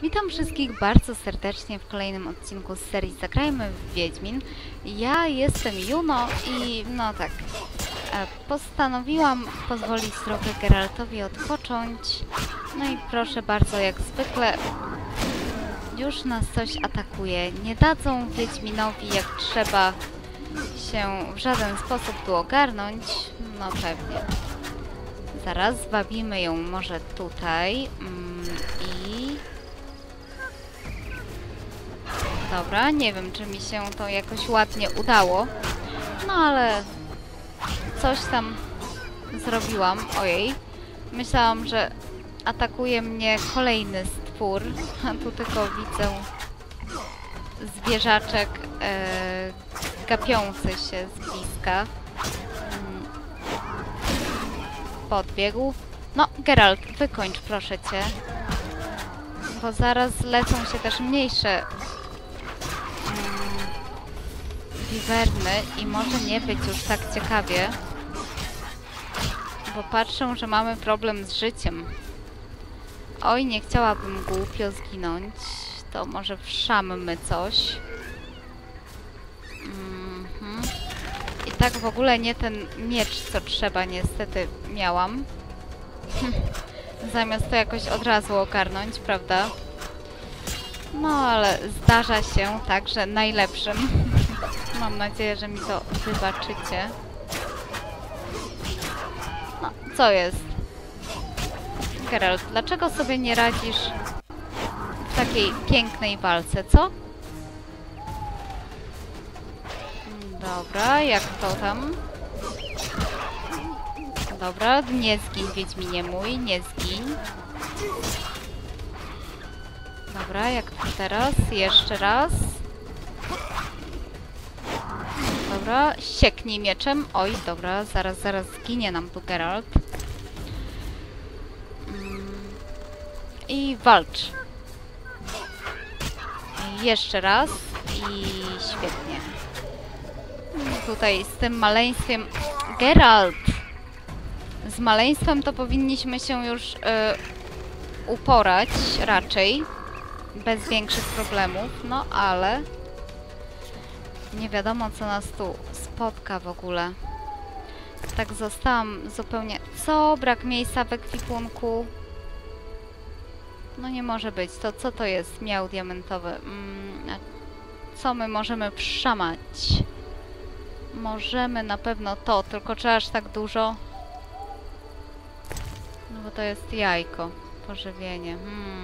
Witam wszystkich bardzo serdecznie w kolejnym odcinku z serii Zagrajmy w Wiedźmin. Ja jestem Juno i no tak, postanowiłam pozwolić trochę Geraltowi odpocząć. No i proszę bardzo, jak zwykle już nas coś atakuje. Nie dadzą Wiedźminowi jak trzeba się w żaden sposób tu ogarnąć. No pewnie. Zaraz zwabimy ją może tutaj i... Dobra, nie wiem, czy mi się to jakoś ładnie udało. No ale coś tam zrobiłam. Ojej. Myślałam, że atakuje mnie kolejny stwór. A tu tylko widzę zwierzaczek gapiący się z bliska. Podbiegł. No, Geralt, wykończ proszę cię. Bo zaraz lecą się też mniejsze wiwerny i może nie być już tak ciekawie. Bo patrzę, że mamy problem z życiem. Oj, nie chciałabym głupio zginąć. To może wszammy coś. I tak w ogóle nie ten miecz, co trzeba, niestety miałam. Zamiast to jakoś od razu ogarnąć, prawda? No, ale zdarza się także najlepszym. Mam nadzieję, że mi to wybaczycie. No, co jest? Geralt, dlaczego sobie nie radzisz w takiej pięknej walce, co? Dobra, jak to tam? Dobra, nie zgiń, Wiedźminie mój, nie zgiń. Dobra, jak to teraz? Jeszcze raz. Dobra, sieknij mieczem. Oj, dobra, zaraz zginie nam tu Geralt. I walcz. I jeszcze raz. I świetnie. Tutaj z tym maleństwem... Geralt! Z maleństwem to powinniśmy się już uporać raczej. Bez większych problemów. No ale... nie wiadomo, co nas tu spotka w ogóle. Tak zostałam zupełnie... Co? Brak miejsca w ekwipunku? No nie może być. To co to jest? Miał diamentowy. Co my możemy wszamać? Możemy na pewno to, tylko czy aż tak dużo? No bo to jest jajko. Pożywienie.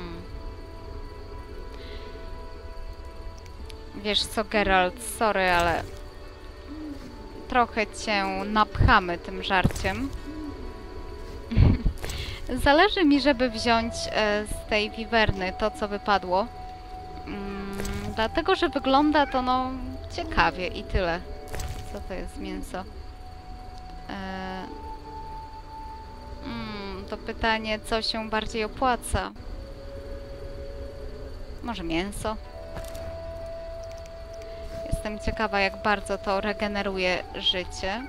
Wiesz co, Geralt, sorry, ale trochę cię napchamy tym żarciem. Zależy mi, żeby wziąć z tej wiwerny to, co wypadło. Dlatego, że wygląda to no ciekawie i tyle. Co to jest mięso? To pytanie, co się bardziej opłaca? Może mięso? Jestem ciekawa, jak bardzo to regeneruje życie.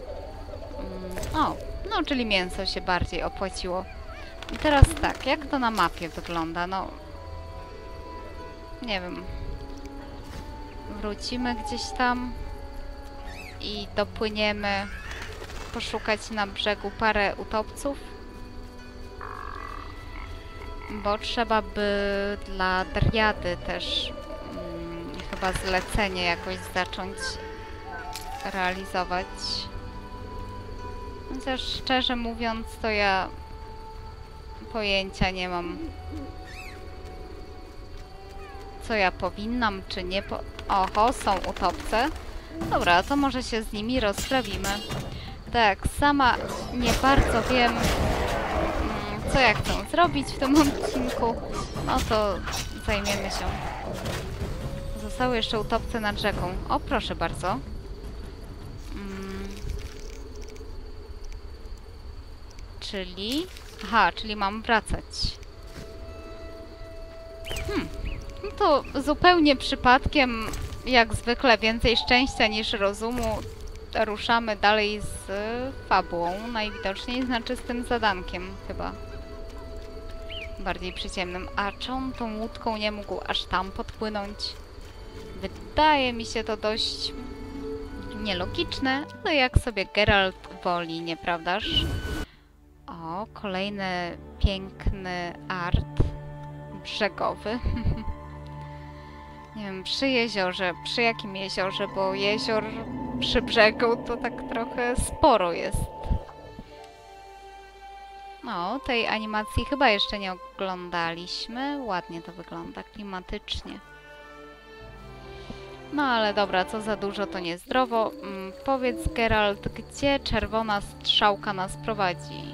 O, no, czyli mięso się bardziej opłaciło. I teraz tak, jak to na mapie wygląda? No, nie wiem. Wrócimy gdzieś tam i dopłyniemy poszukać na brzegu parę utopców. Bo trzeba by dla Driady też chyba zlecenie jakoś zacząć realizować. Chociaż szczerze mówiąc, to ja pojęcia nie mam, co ja powinnam, czy nie Oho, są utopce. Dobra, to może się z nimi rozprawimy. Tak, sama nie bardzo wiem, co ja chcę zrobić w tym odcinku. No to zajmiemy się. Zostały jeszcze utopce nad rzeką. O, proszę bardzo. Czyli... Aha, czyli mam wracać. No to zupełnie przypadkiem, jak zwykle, więcej szczęścia niż rozumu. Ruszamy dalej z fabułą. Najwidoczniej, znaczy z tym zadankiem chyba. bardziej przyziemnym. A czy on tą łódką nie mógł aż tam podpłynąć? Wydaje mi się to dość nielogiczne, ale jak sobie Geralt woli, nieprawdaż? O, kolejny piękny art brzegowy. Nie wiem, przy jeziorze. Przy jakim jeziorze? Bo jezior przy brzegu to tak trochę sporo jest. No, tej animacji chyba jeszcze nie oglądaliśmy. Ładnie to wygląda, klimatycznie. No ale dobra, co za dużo to niezdrowo. Powiedz, Geralt, gdzie czerwona strzałka nas prowadzi?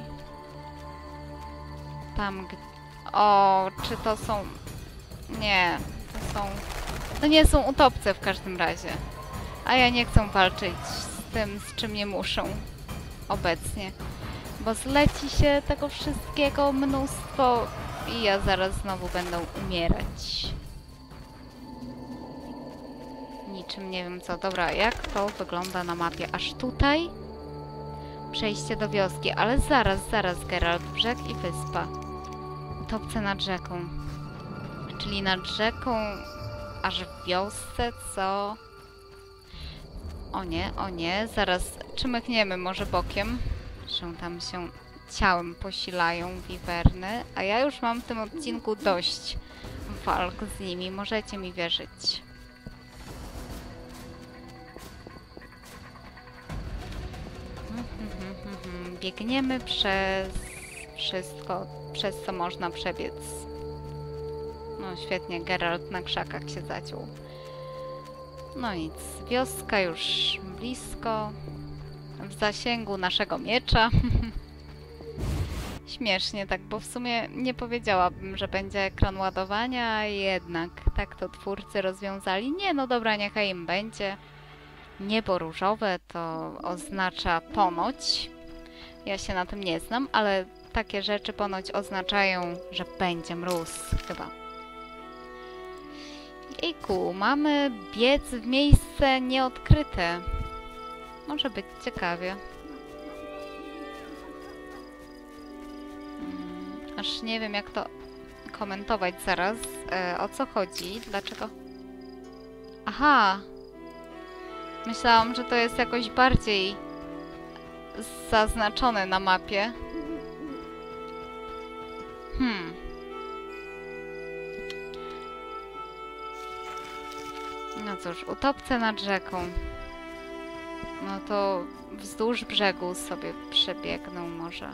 Tam, o, czy to są... Nie, to są... To nie są utopce w każdym razie. A ja nie chcę walczyć z tym, z czym nie muszą obecnie. Bo zleci się tego wszystkiego mnóstwo i ja zaraz znowu będę umierać. Niczym nie wiem co. Dobra, jak to wygląda na mapie? Aż tutaj? Przejście do wioski, ale zaraz, Geralt. Brzeg i wyspa. Utopce nad rzeką. Czyli nad rzeką aż w wiosce, co? O nie, zaraz czmychniemy może bokiem, że tam się ciałem posilają wiwerny, a ja już mam w tym odcinku dość walk z nimi, możecie mi wierzyć. Biegniemy przez wszystko, przez co można przebiec. No świetnie, Geralt na krzakach się zaciął. No nic, wioska już blisko, w zasięgu naszego miecza. Śmiesznie tak, bo w sumie nie powiedziałabym, że będzie ekran ładowania, a jednak tak to twórcy rozwiązali. Nie, no dobra, niechaj im będzie. Niebo różowe to oznacza ponoć. Ja się na tym nie znam, ale takie rzeczy ponoć oznaczają, że będzie mróz chyba. Jejku, mamy biec w miejsce nieodkryte. Może być ciekawie. Aż nie wiem jak to komentować zaraz. O co chodzi? Dlaczego? Aha! Myślałam, że to jest jakoś bardziej zaznaczone na mapie. No cóż, utopce nad rzeką. No to wzdłuż brzegu sobie przebiegną może.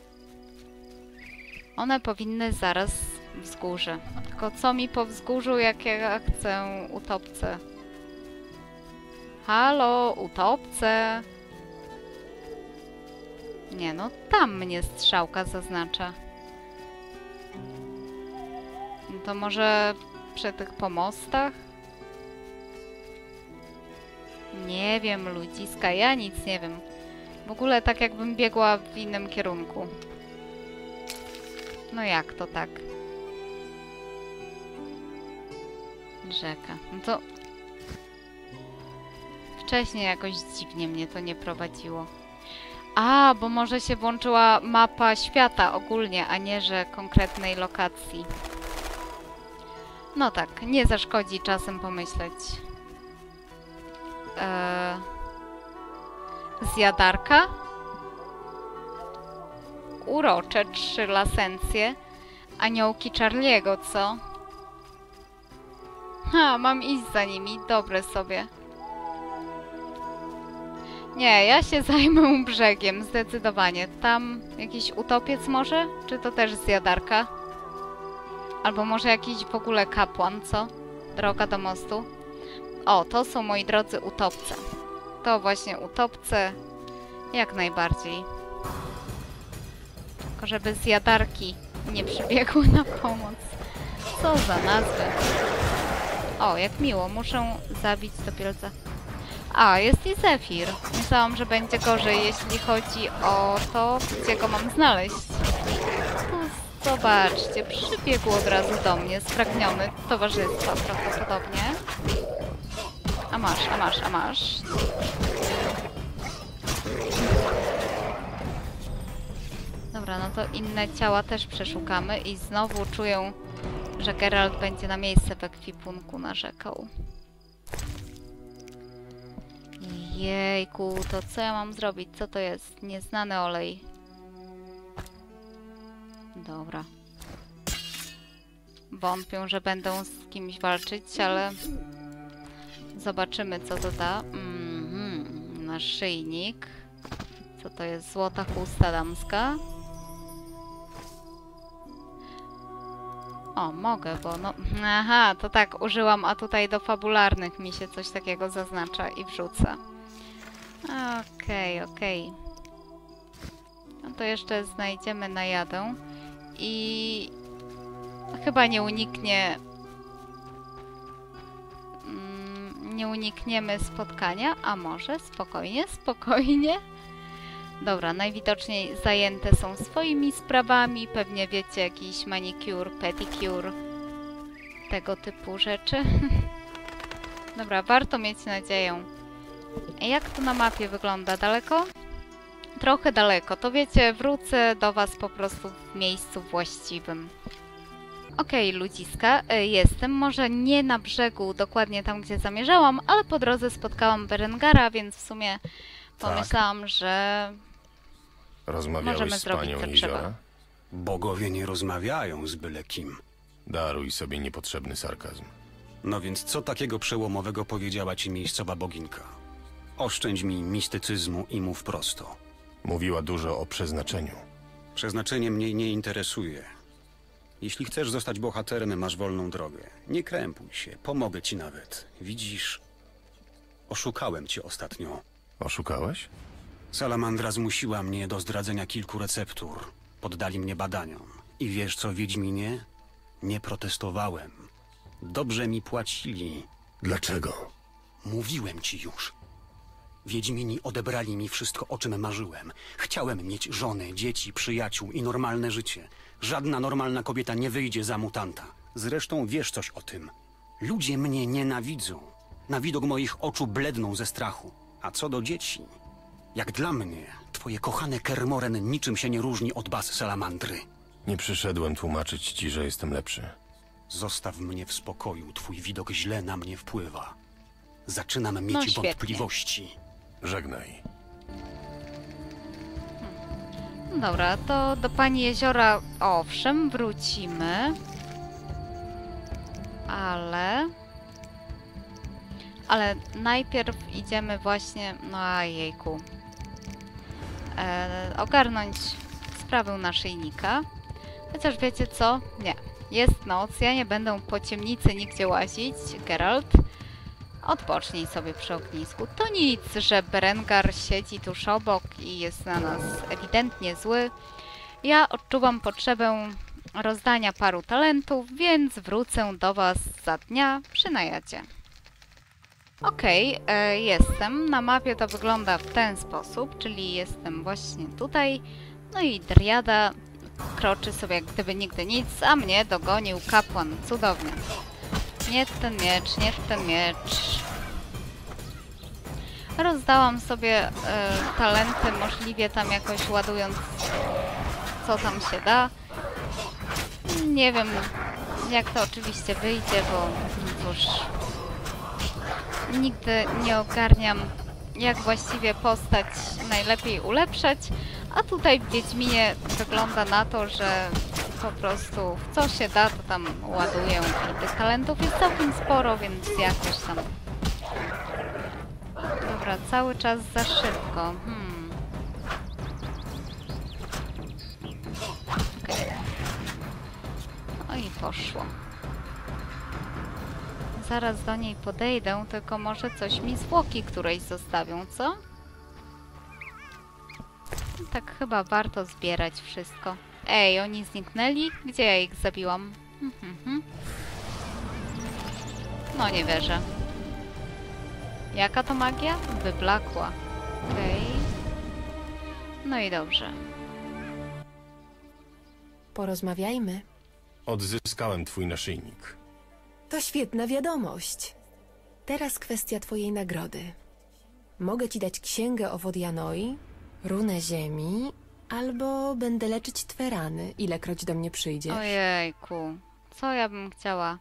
One powinny zaraz wzgórze. Tylko co mi po wzgórzu, jak ja chcę utopce? Halo, utopce! Nie no, tam mnie strzałka zaznacza. No to może przy tych pomostach? Nie wiem, ludziska, ja nic nie wiem. W ogóle tak jakbym biegła w innym kierunku. No jak to tak? Rzeka. No to... Wcześniej jakoś dziwnie mnie to nie prowadziło. A, bo może się włączyła mapa świata ogólnie, a nie, że konkretnej lokacji. No tak, nie zaszkodzi czasem pomyśleć. Zjadarka? Urocze 3 lasencje. Aniołki Charlie'ego, co? Ha, mam iść za nimi. Dobre sobie. Nie, ja się zajmę brzegiem, zdecydowanie. Tam jakiś utopiec może? Czy to też zjadarka? Albo może jakiś w ogóle kapłan, co? Droga do mostu. O, to są, moi drodzy, utopce. To właśnie utopce. Jak najbardziej. Tylko żeby zjadarki nie przybiegły na pomoc. Co za nazwy. O, jak miło. Muszę zabić topielca. A, jest i Zefir. Myślałam, że będzie gorzej, jeśli chodzi o to, gdzie go mam znaleźć. Tu, zobaczcie, przybiegł od razu do mnie, spragniony towarzystwa prawdopodobnie. A masz. Dobra, no to inne ciała też przeszukamy i znowu czuję, że Geralt będzie na miejsce w ekwipunku narzekał. Jejku, to co ja mam zrobić? Co to jest? Nieznany olej. Dobra. Wątpię, że będą z kimś walczyć, ale zobaczymy, co to da. Naszyjnik. Co to jest? Złota chusta damska. O, mogę, bo no... Aha, to tak, użyłam, a tutaj do fabularnych mi się coś takiego zaznacza i wrzuca. Okej. No to jeszcze znajdziemy najadę. I... chyba nie uniknie... nie unikniemy spotkania, a może? Spokojnie. Dobra, najwidoczniej zajęte są swoimi sprawami, pewnie wiecie, jakiś manicure, pedicure, tego typu rzeczy. Dobra, warto mieć nadzieję. Jak to na mapie wygląda? Daleko? Trochę daleko, to wiecie, wrócę do was po prostu w miejscu właściwym. Okej, ludziska, jestem, może nie na brzegu, dokładnie tam, gdzie zamierzałam, ale po drodze spotkałam Berengara, więc w sumie pomyślałam, że Rozmawiałeś możemy z zrobić panią co Jeziora? trzeba. Bogowie nie rozmawiają z byle kim. Daruj sobie niepotrzebny sarkazm. No więc co takiego przełomowego powiedziała ci miejscowa boginka? Oszczędź mi mistycyzmu i mów prosto. Mówiła dużo o przeznaczeniu. Przeznaczenie mnie nie interesuje. Jeśli chcesz zostać bohaterem, masz wolną drogę. Nie krępuj się, pomogę ci nawet. Widzisz, oszukałem cię ostatnio. Oszukałeś? Salamandra zmusiła mnie do zdradzenia kilku receptur. Poddali mnie badaniom. I wiesz co, Wiedźminie? Nie protestowałem. Dobrze mi płacili. Dlaczego? Mówiłem ci już. Wiedźmini odebrali mi wszystko, o czym marzyłem. Chciałem mieć żonę, dzieci, przyjaciół i normalne życie. Żadna normalna kobieta nie wyjdzie za mutanta. Zresztą wiesz coś o tym. Ludzie mnie nienawidzą. Na widok moich oczu bledną ze strachu. A co do dzieci? Jak dla mnie, twoje kochane Kermoren niczym się nie różni od baz salamandry. Nie przyszedłem tłumaczyć ci, że jestem lepszy. Zostaw mnie w spokoju, twój widok źle na mnie wpływa. Zaczynam mieć świetnie. wątpliwości. Żegnaj. Dobra, to do pani Jeziora owszem, wrócimy. Ale najpierw idziemy właśnie... No jejku. Ogarnąć sprawę naszyjnika. Chociaż wiecie co? Nie. Jest noc, ja nie będę po ciemnicy nigdzie łazić. Geralt, odpocznij sobie przy ognisku. To nic, że Berengar siedzi tuż obok i jest na nas ewidentnie zły. Ja odczuwam potrzebę rozdania paru talentów, więc wrócę do was za dnia przy najadzie. Okej, jestem. Na mapie to wygląda w ten sposób, czyli jestem właśnie tutaj. No i Driada kroczy sobie jak gdyby nigdy nic, a mnie dogonił kapłan. Cudownie. Nie ten miecz, nie ten miecz. Rozdałam sobie talenty, możliwie tam jakoś ładując co tam się da. Nie wiem jak to oczywiście wyjdzie, bo cóż, nigdy nie ogarniam jak właściwie postać najlepiej ulepszać, a tutaj w Wiedźminie wygląda na to, że po prostu w co się da, to tam ładuję i tych talentów jest całkiem sporo, więc jakoś tam... Dobra, cały czas za szybko. Okay. No i poszło. Zaraz do niej podejdę, tylko może coś mi zwłoki którejś zostawią, co? Tak chyba warto zbierać wszystko. Ej, oni zniknęli? Gdzie ja ich zabiłam? No nie wierzę. Jaka to magia? Wyblakła. Okej. No i dobrze. Porozmawiajmy. Odzyskałem twój naszyjnik. To świetna wiadomość. Teraz kwestia twojej nagrody. Mogę ci dać księgę o Wodianoi, runę ziemi Albo będę leczyć twe rany, ilekroć do mnie przyjdziesz. Ojejku, co ja bym chciała?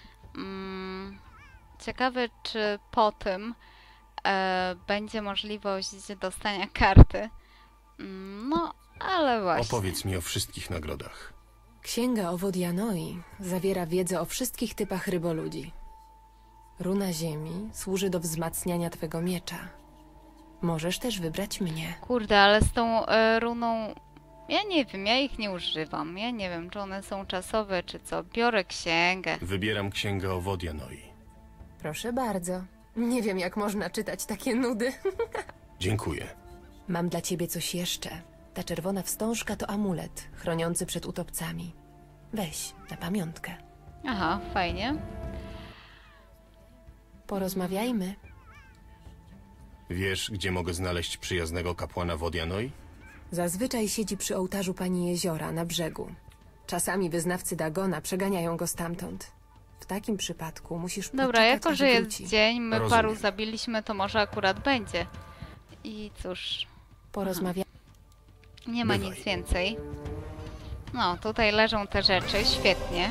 Ciekawe, czy po tym będzie możliwość dostania karty. No, ale właśnie. Opowiedz mi o wszystkich nagrodach. Księga o Wodianoi zawiera wiedzę o wszystkich typach ryboludzi. Runa ziemi służy do wzmacniania twego miecza. Możesz też wybrać mnie. Kurde, ale z tą runą... Ja nie wiem, ja ich nie używam. Ja nie wiem, czy one są czasowe, czy co. Biorę księgę. Wybieram księgę o Wodianoi. Proszę bardzo. Nie wiem, jak można czytać takie nudy. Dziękuję. Mam dla ciebie coś jeszcze. Ta czerwona wstążka to amulet chroniący przed utopcami. Weź, na pamiątkę. Aha, fajnie. Porozmawiajmy. Wiesz, gdzie mogę znaleźć przyjaznego kapłana Wodianoi? Zazwyczaj siedzi przy ołtarzu Pani Jeziora na brzegu. Czasami wyznawcy Dagona przeganiają go stamtąd. W takim przypadku musisz Dobra, poczekać, jako aż że jest wróci. dzień, my Rozumiem. paru zabiliśmy, to może akurat będzie. I cóż, Porozmawia... nie ma Bywaj. nic więcej. No, tutaj leżą te rzeczy, świetnie.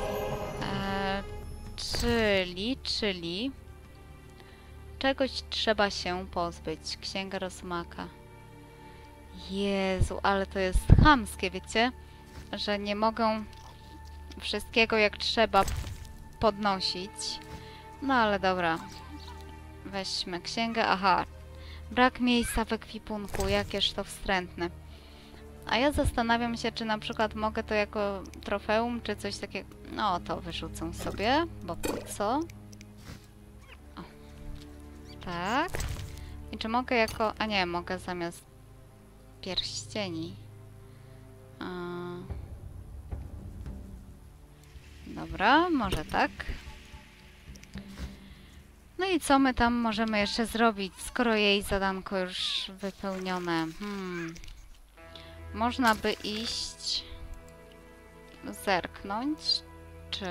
Czyli... Czegoś trzeba się pozbyć. Księga Rozmaka. Jezu, ale to jest chamskie, wiecie? Że nie mogą wszystkiego jak trzeba podnosić. No ale dobra. Weźmy księgę. Aha. Brak miejsca w ekwipunku. Jakież to wstrętne. A ja zastanawiam się, czy na przykład mogę to jako trofeum, czy coś takiego... No, to wyrzucę sobie, bo po co? O. Tak. I czy mogę jako... A nie, mogę zamiast pierścieni. Dobra, może tak. No i co my tam możemy jeszcze zrobić, skoro jej zadanko już wypełnione? Można by iść... zerknąć, czy...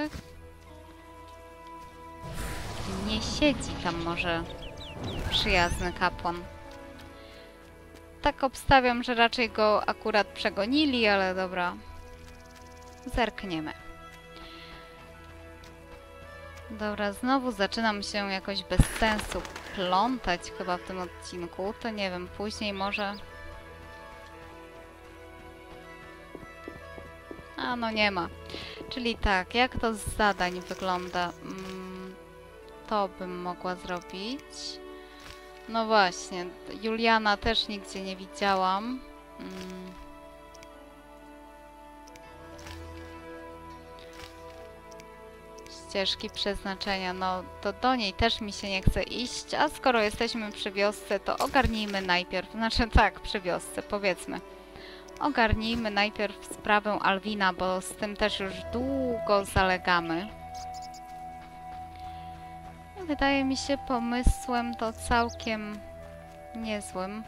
nie siedzi tam może przyjazny kapłan. Tak obstawiam, że raczej go akurat przegonili, ale dobra. Zerkniemy. Dobra, znowu zaczynam się jakoś bez sensu plątać chyba w tym odcinku. To nie wiem, później może... A, no nie ma. Czyli tak, jak to z zadań wygląda? To bym mogła zrobić. No właśnie, Juliana też nigdzie nie widziałam. Ścieżki przeznaczenia, no to do niej też mi się nie chce iść, a skoro jesteśmy przy wiosce, to ogarnijmy najpierw, znaczy tak, przy wiosce, powiedzmy. Ogarnijmy najpierw sprawę Alwina, bo z tym też już długo zalegamy. Wydaje mi się pomysłem to całkiem niezłym.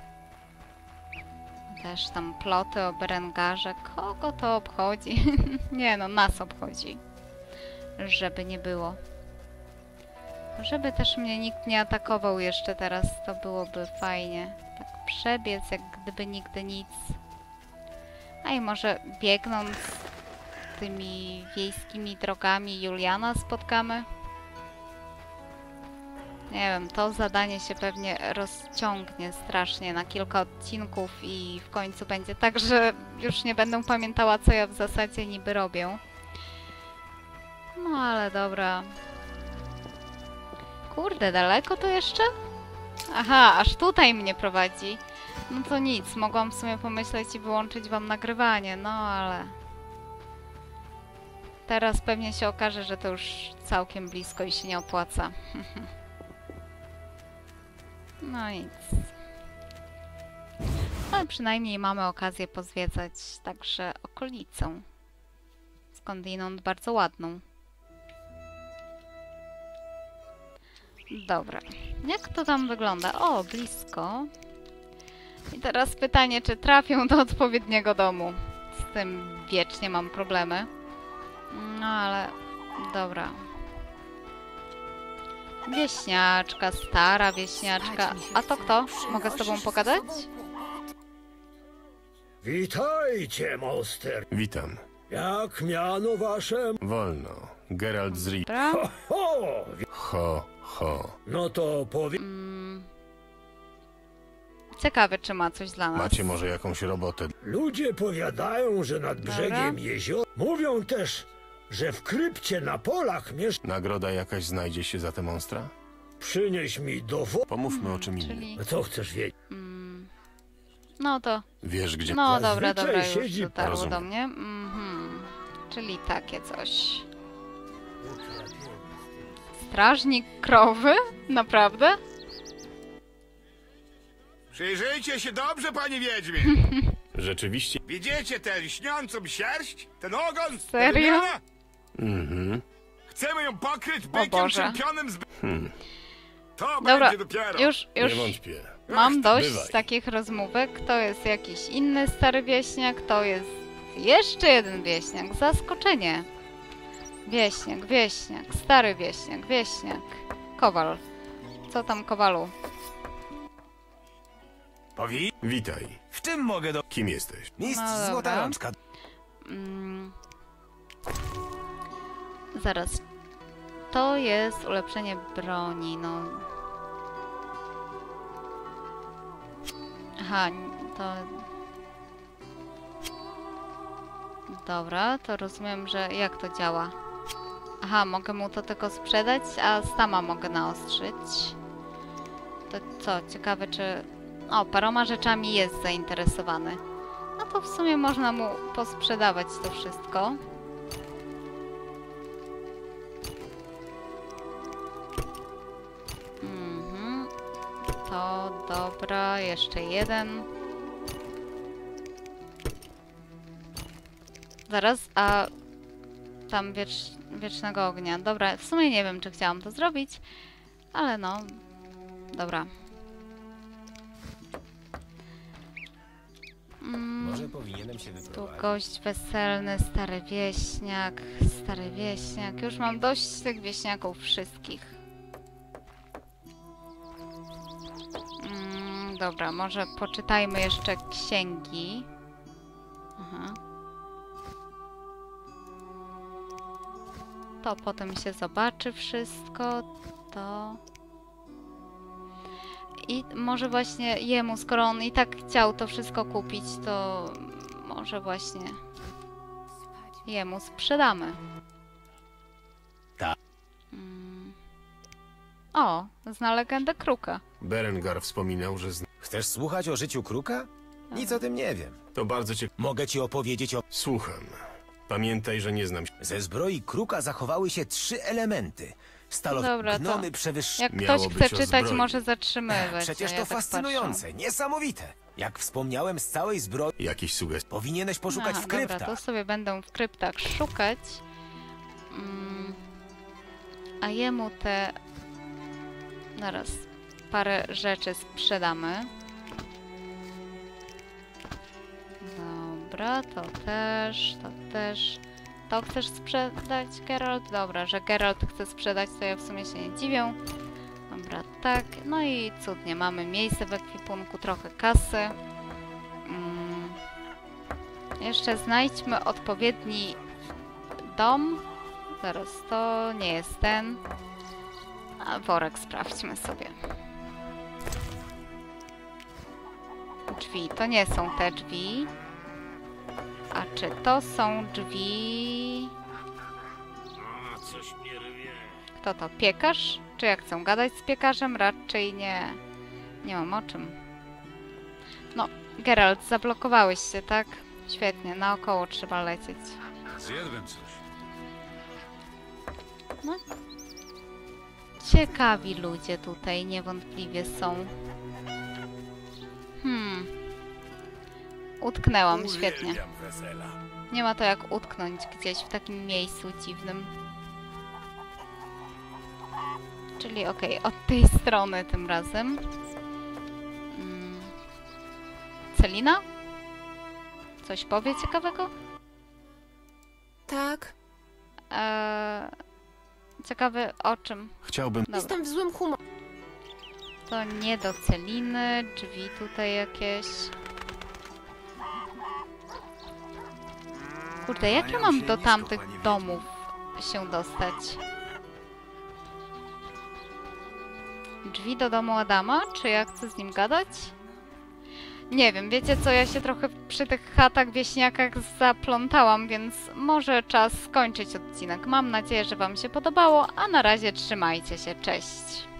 Też tam ploty o Berengarze. Kogo to obchodzi? Nie no, nas obchodzi. Żeby nie było. Żeby też mnie nikt nie atakował jeszcze teraz, to byłoby fajnie. Tak przebiec, jak gdyby nigdy nic. A i może biegnąc tymi wiejskimi drogami Juliana spotkamy? Nie wiem, to zadanie się pewnie rozciągnie strasznie na kilka odcinków i w końcu będzie tak, że już nie będę pamiętała, co ja w zasadzie niby robię. No ale dobra. Kurde, daleko to jeszcze? Aha, aż tutaj mnie prowadzi. No to nic, mogłam w sumie pomyśleć i wyłączyć wam nagrywanie, no ale... Teraz pewnie się okaże, że to już całkiem blisko i się nie opłaca. No nic. Ale przynajmniej mamy okazję pozwiedzać także okolicę. Skądinąd bardzo ładną. Dobra. Jak to tam wygląda? O, blisko. I teraz pytanie, czy trafią do odpowiedniego domu. Z tym wiecznie mam problemy. No ale... Dobra. Wieśniaczka, stara wieśniaczka. A to kto? Mogę z tobą pogadać? Witajcie, monster. Witam. Jak miano wasze? Wolno. Geralt z Ri... Dobra. Ho! Ho. No to Ciekawe, czy ma coś dla nas. Macie może jakąś robotę? ludzie powiadają, że nad brzegiem jeziora. Mówią też, że w krypcie na polach mieszka. Nagroda jakaś znajdzie się za te monstra? Przynieś mi dowód. Pomówmy o czym innym. Czyli... Co chcesz wiedzieć? No to... Wiesz gdzie... No Zazwyczaj dobra, już siedzi- dotarło do Rozumiem. mnie. Czyli takie coś. Strażnik krowy? Naprawdę? Przyjrzyjcie się dobrze, panie Wiedźmie. Rzeczywiście... Widzicie tę lśniącą sierść? Ten ogon? tę Serio? wymianę? Chcemy ją pokryć bykiem Boże. czempionem z... To Dobra, będzie dopiero. już Nie wątpię. mam dość bywaj. takich rozmówek. To jest jakiś inny stary wieśniak, to jest jeszcze jeden wieśniak. Zaskoczenie. Wieśniak, stary wieśniak. Kowal. Co tam, Kowalu? Witaj. W czym mogę do... Kim jesteś? Mistrz No dobra. Złota Rączka. Zaraz. To jest ulepszenie broni, no. Aha, to... Dobra, to rozumiem, że jak to działa. Aha, mogę mu to tylko sprzedać, a sama mogę naostrzyć. To co, ciekawe czy... O, paroma rzeczami jest zainteresowany. No to w sumie można mu posprzedawać to wszystko. To dobra, jeszcze jeden. Zaraz, a tam wiecznego ognia. Dobra, w sumie nie wiem, czy chciałam to zrobić, ale no, dobra. Może powinienem się Tu wyprowadzić. gość weselny, stary wieśniak. Już mam dość tych wieśniaków wszystkich. Dobra, może poczytajmy jeszcze księgi. Aha. To potem się zobaczy wszystko. To... I może właśnie jemu, skoro on i tak chciał to wszystko kupić, to może właśnie jemu sprzedamy. Tak. O, zna legendę Kruka. Berengar wspominał, że Chcesz słuchać o życiu Kruka? Nic o tym nie wiem. to bardzo ciekawe. Mogę ci opowiedzieć o... Słucham. Pamiętaj, że nie znam się. Ze zbroi Kruka zachowały się 3 elementy. Stalowe Dobra, to gnomy przewyższają... Jak Miało ktoś być chce o czytać, zbroi. może zatrzymywać. Przecież a to ja tak fascynujące, niesamowite. Jak wspomniałem, z całej zbroi Jakieś sugestie? powinieneś poszukać w Dobra, kryptach. to sobie będę w kryptach szukać. A jemu te... Zaraz, parę rzeczy sprzedamy. Dobra, to też. To chcesz sprzedać, Geralt? Dobra, że Geralt chce sprzedać, to ja w sumie się nie dziwię. Dobra, tak. No i cudnie, mamy miejsce w ekwipunku, trochę kasy. Jeszcze znajdźmy odpowiedni dom. Zaraz, to nie jest ten. A worek sprawdźmy sobie. Drzwi, to nie są te drzwi. A czy to są drzwi... Coś mnie rwie. Kto to? Piekarz? Czy ja chcę gadać z piekarzem? Raczej nie. Nie mam o czym. No, Geralt, zablokowałeś się, tak? Świetnie, naokoło trzeba lecieć. Zjadłem coś. No. Ciekawi ludzie tutaj niewątpliwie są. Utknęłam, świetnie. Uwielbiam wesela. Nie ma to jak utknąć gdzieś w takim miejscu dziwnym. Czyli okej, od tej strony tym razem. Celina? Coś powie ciekawego? Tak, Ciekawy o czym? Chciałbym... Dobra. jestem w złym humorze. To nie do Celiny, drzwi tutaj jakieś. Kurde, jak ja mam do tamtych domów się dostać? Drzwi do domu Adama? Czy ja chcę z nim gadać? Nie wiem, wiecie co, ja się trochę przy tych chatach, wieśniakach zaplątałam, więc może czas skończyć odcinek. Mam nadzieję, że wam się podobało, a na razie trzymajcie się, cześć!